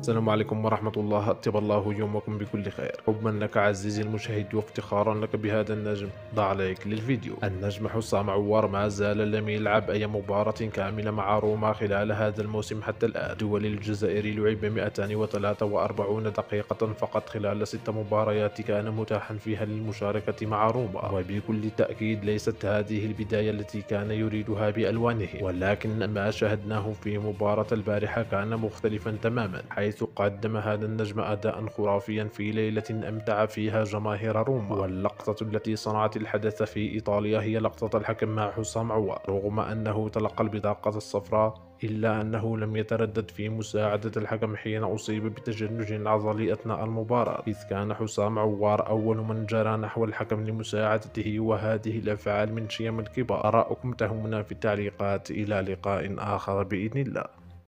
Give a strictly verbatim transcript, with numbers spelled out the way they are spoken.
السلام عليكم ورحمة الله، أطيب الله يومكم بكل خير. حبا لك عزيزي المشاهد وافتخارا لك بهذا النجم، ضع لايك للفيديو. النجم حسام عوار ما زال لم يلعب أي مباراة كاملة مع روما خلال هذا الموسم حتى الآن. الدول الجزائري لعب مئتين وثلاثة وأربعين دقيقة فقط خلال ست مباريات كان متاحا فيها للمشاركة مع روما، وبكل تأكيد ليست هذه البداية التي كان يريدها بألوانه، ولكن ما شاهدناه في مباراة البارحة كان مختلفا تماما، حيث قدم هذا النجم أداء خرافيا في ليلة أمتع فيها جماهير روما. واللقطة التي صنعت الحدث في إيطاليا هي لقطة الحكم مع حسام عوار، رغم أنه تلقى البطاقة الصفراء إلا أنه لم يتردد في مساعدة الحكم حين أصيب بتشنج عضلي أثناء المباراة، إذ كان حسام عوار أول من جرى نحو الحكم لمساعدته، وهذه الأفعال من شيم الكبار. آراءكم تهمنا في التعليقات. إلى لقاء آخر بإذن الله.